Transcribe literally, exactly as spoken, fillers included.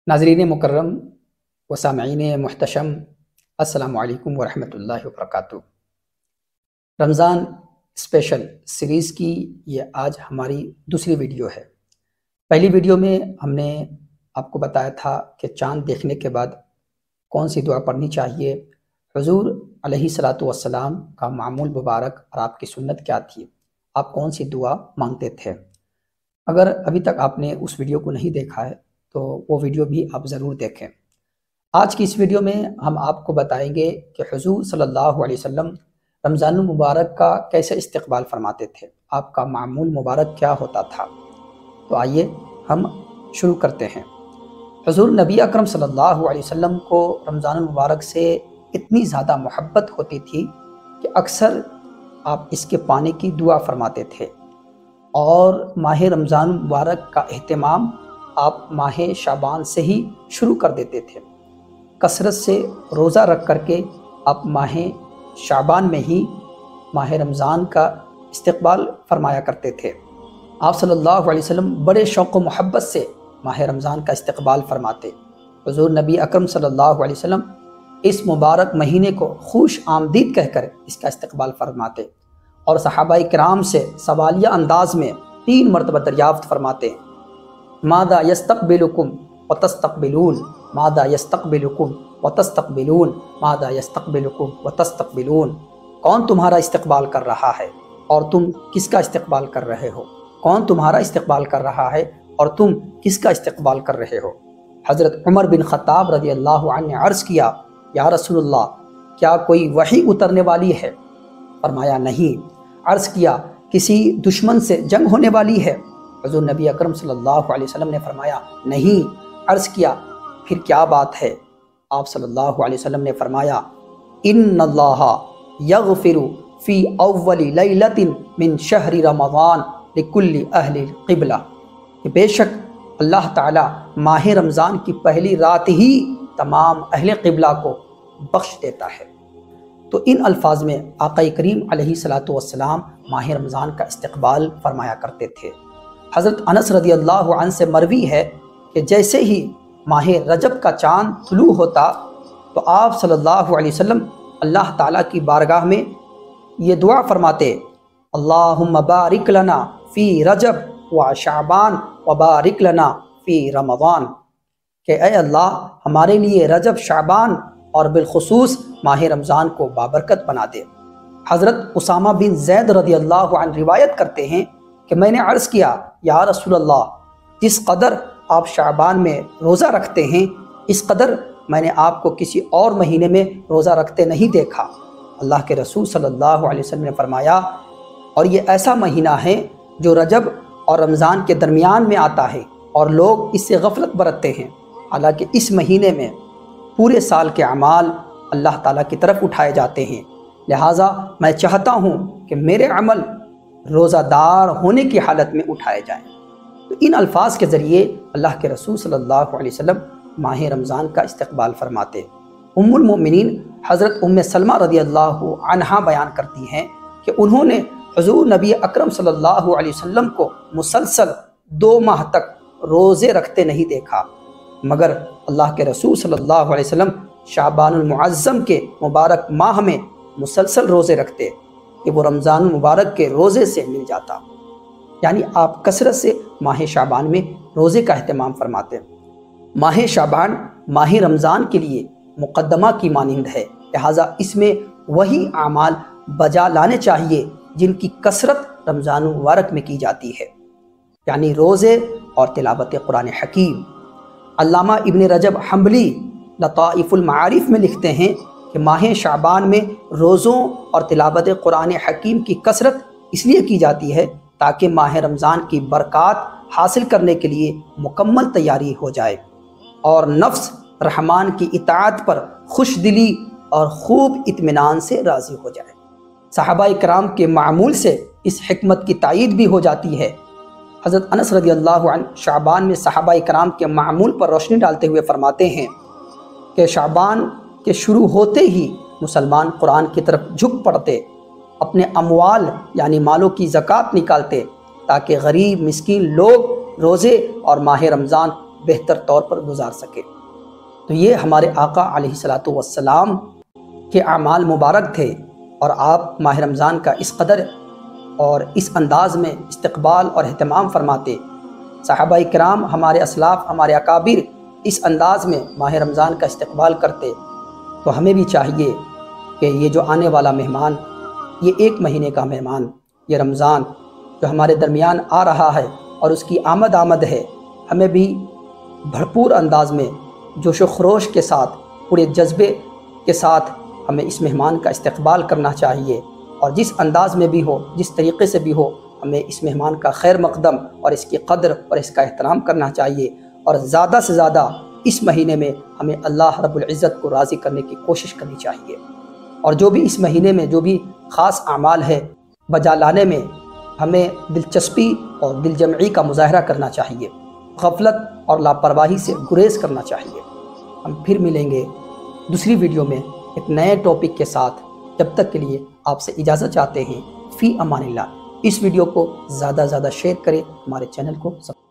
ناظرین مکرم و سامعین محتشم، السلام علیکم ورحمۃ اللہ وبرکاتہ۔ رمضان اسپیشل سیریز کی یہ آج ہماری دوسری ویڈیو ہے۔ پہلی ویڈیو میں ہم نے آپ کو بتایا تھا کہ چاند دیکھنے کے بعد کون سی دعا پڑھنی چاہیے، حضور علیہ الصلاۃ والسلام کا معمول مبارک اور آپ کی سنت کیا تھی، آپ کون سی دعا مانگتے تھے۔ اگر ابھی تک آپ نے اس ویڈیو کو نہیں دیکھا ہے تو وہ ویڈیو بھی آپ ضرور دیکھیں۔ آج کی اس ویڈیو میں ہم آپ کو بتائیں گے کہ حضور صلی اللہ علیہ وسلم رمضان المبارک کا کیسے استقبال فرماتے تھے، آپ کا معمول مبارک کیا ہوتا تھا۔ تو آئیے ہم شروع کرتے ہیں۔ حضور نبی اکرم صلی اللہ علیہ وسلم کو رمضان المبارک سے اتنی زیادہ محبت ہوتی تھی کہ اکثر آپ اس کے پانے کی دعا فرماتے تھے، اور ماہ رمضان المبارک کا اہتمام آپ ماہ شعبان سے ہی شروع کر دیتے تھے۔ کثرت سے روزہ رکھ کر کے آپ ماہ شعبان میں ہی ماہ رمضان کا استقبال فرمایا کرتے تھے۔ آپ صلی اللہ علیہ وسلم بڑے شوق و محبت سے ماہ رمضان کا استقبال فرماتے۔ حضور نبی اکرم صلی اللہ علیہ وسلم اس مبارک مہینے کو خوش آمدید کہہ کر اس کا استقبال فرماتے، اور صحابہ کرام سے سوالیہ انداز میں تین مرتبہ دریافت فرماتے، ماذا یستقبلکم وتستقبلون، ماذا یستقبلکم وتستقبلون، ماذا یستقبلکم وتستقبلون، کون تمہارا استقبال کر رہا ہے اور تم کس کا استقبال کر رہے ہو، کون تمہارا استقبال کر رہا ہے اور تم کس کا استقبال کر رہے ہو۔ حضرت عمر بن خطاب رضی اللہ عنہ نے عرض کیا، یا رسول اللہ کیا کوئی وحی اترنے والی ہے؟ فرمایا نہیں۔ عرض کیا کسی دشمن سے جنگ ہونے والی ہے؟ حضور نبی اکرم صلی اللہ علیہ وسلم نے فرمایا نہیں۔ عرض کیا پھر کیا بات ہے؟ آپ صلی اللہ علیہ وسلم نے فرمایا، ان اللہ یغفر فی اول لیلۃ من شہر رمضان لکل اہل القبلہ، کہ بے شک اللہ تعالی ماہ رمضان کی پہلی رات ہی تمام اہل قبلہ کو بخش دیتا ہے۔ تو ان الفاظ میں آقا کریم علیہ الصلاۃ والسلام ماہ رمضان کا استقبال فرمایا کرتے تھے۔ حضرت انس رضی اللہ عنہ سے مروی ہے کہ جیسے ہی ماہ رجب کا چاند طلوع ہوتا تو آپ صلی اللہ علیہ وسلم اللہ تعالیٰ کی بارگاہ میں یہ دعا فرماتے، اللہم بارک لنا فی رجب و شعبان و بارک لنا فی رمضان، کہ اے اللہ ہمارے لیے رجب، شعبان اور بالخصوص ماہ رمضان کو بابرکت بنا دے۔ حضرت اسامہ بن زید رضی اللہ عنہ روایت کرتے ہیں کہ میں نے عرض کیا، یا رسول اللہ جس قدر آپ شعبان میں روزہ رکھتے ہیں اس قدر میں نے آپ کو کسی اور مہینے میں روزہ رکھتے نہیں دیکھا۔ اللہ کے رسول صلی اللہ علیہ وسلم نے فرمایا، اور یہ ایسا مہینہ ہے جو رجب اور رمضان کے درمیان میں آتا ہے اور لوگ اس سے غفلت برتتے ہیں، حالانکہ اس مہینے میں پورے سال کے اعمال اللہ تعالیٰ کی طرف اٹھائے جاتے ہیں، لہٰذا میں چاہتا ہوں کہ میرے عمل روزہ دار ہونے کی حالت میں اٹھائے جائیں۔ تو ان الفاظ کے ذریعے اللہ کے رسول صلی اللہ علیہ وسلم ماہ رمضان کا استقبال فرماتے۔ ام المؤمنین حضرت ام سلمہ رضی اللہ عنہا بیان کرتی ہیں کہ انہوں نے حضور نبی اکرم صلی اللہ علیہ وسلم کو مسلسل دو ماہ تک روزے رکھتے نہیں دیکھا، مگر اللہ کے رسول صلی اللہ علیہ وسلم شعبان المعظم کے مبارک ماہ میں مسلسل روزے رکھتے کہ وہ رمضان المبارک کے روزے سے مل جاتا، یعنی آپ کثرت سے ماہ شعبان میں روزے کا اہتمام فرماتے۔ ماہ شعبان ماہ رمضان کے لیے مقدمہ کی مانند ہے، لہٰذا اس میں وہی اعمال بجا لانے چاہیے جن کی کثرت رمضان المبارک میں کی جاتی ہے، یعنی روزے اور تلاوت قرآن حکیم۔ علامہ ابن رجب حنبلی لطائف المعارف میں لکھتے ہیں کہ ماہ شعبان میں روزوں اور تلاوت قرآن حکیم کی کثرت اس لیے کی جاتی ہے تاکہ ماہ رمضان کی برکات حاصل کرنے کے لیے مکمل تیاری ہو جائے اور نفس رحمان کی اطاعت پر خوش دلی اور خوب اطمینان سے راضی ہو جائے۔ صحابہ کرام کے معمول سے اس حکمت کی تائید بھی ہو جاتی ہے۔ حضرت انس رضی اللہ عنہ شعبان میں صحابہ کرام کے معمول پر روشنی ڈالتے ہوئے فرماتے ہیں کہ شعبان کے شروع ہوتے ہی مسلمان قرآن کی طرف جھک پڑتے، اپنے اموال یعنی مالوں کی زکوٰۃ نکالتے تاکہ غریب مسکین لوگ روزے اور ماہ رمضان بہتر طور پر گزار سکے۔ تو یہ ہمارے آقا علیہ الصلاۃ والسلام کے اعمال مبارک تھے، اور آپ ماہ رمضان کا اس قدر اور اس انداز میں استقبال اور اہتمام فرماتے، صحابہ کرام ہمارے اسلاف ہمارے اکابر اس انداز میں ماہ رمضان کا استقبال کرتے، تو ہمیں بھی چاہیے کہ یہ جو آنے والا مہمان، یہ ایک مہینے کا مہمان، یہ رمضان جو ہمارے درمیان آ رہا ہے اور اس کی آمد آمد ہے، ہمیں بھی بھرپور انداز میں جوش و خروش کے ساتھ، پورے جذبے کے ساتھ ہمیں اس مہمان کا استقبال کرنا چاہیے، اور جس انداز میں بھی ہو، جس طریقے سے بھی ہو، ہمیں اس مہمان کا خیر مقدم اور اس کی قدر اور اس کا احترام کرنا چاہیے، اور زیادہ سے زیادہ اس مہینے میں ہمیں اللہ رب العزت کو راضی کرنے کی کوشش کرنی چاہیے، اور جو بھی اس مہینے میں جو بھی خاص اعمال ہے بجا لانے میں ہمیں دلچسپی اور دل جمعی کا مظاہرہ کرنا چاہیے، غفلت اور لاپرواہی سے گریز کرنا چاہیے۔ ہم پھر ملیں گے دوسری ویڈیو میں ایک نئے ٹاپک کے ساتھ، جب تک کے لیے آپ سے اجازت چاہتے ہیں، فی امان اللہ۔ اس ویڈیو کو زیادہ سے زیادہ شیئر کریں، ہمارے چینل کو سبسکرائب